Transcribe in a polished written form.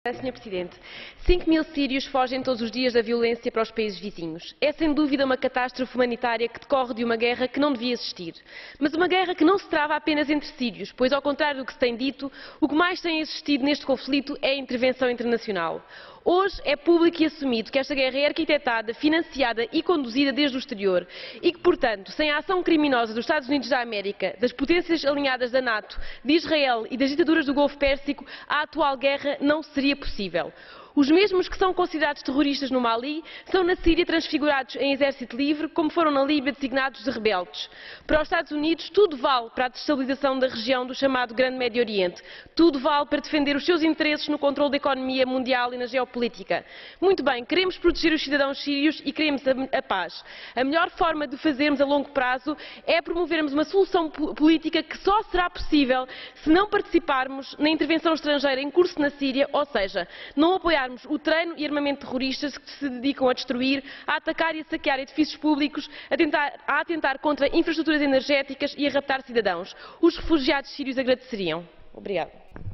Sr. Presidente, 5.000 sírios fogem todos os dias da violência para os países vizinhos. É sem dúvida uma catástrofe humanitária que decorre de uma guerra que não devia existir. Mas uma guerra que não se trava apenas entre sírios, pois, ao contrário do que se tem dito, o que mais tem existido neste conflito é a intervenção internacional. Hoje é público e assumido que esta guerra é arquitetada, financiada e conduzida desde o exterior e que, portanto, sem a ação criminosa dos Estados Unidos da América, das potências alinhadas da NATO, de Israel e das ditaduras do Golfo Pérsico, a atual guerra não seria possível. Os mesmos que são considerados terroristas no Mali são na Síria transfigurados em exército livre, como foram na Líbia designados de rebeldes. Para os Estados Unidos, tudo vale para a destabilização da região do chamado Grande Médio Oriente. Tudo vale para defender os seus interesses no controle da economia mundial e na geopolítica. Muito bem, queremos proteger os cidadãos sírios e queremos a paz. A melhor forma de fazermos a longo prazo é promovermos uma solução política que só será possível se não participarmos na intervenção estrangeira em curso na Síria, ou seja, não apoiarmos o treino e armamento de terroristas que se dedicam a destruir, a atacar e a saquear edifícios públicos, a atentar contra infraestruturas energéticas e a raptar cidadãos. Os refugiados sírios agradeceriam. Obrigada.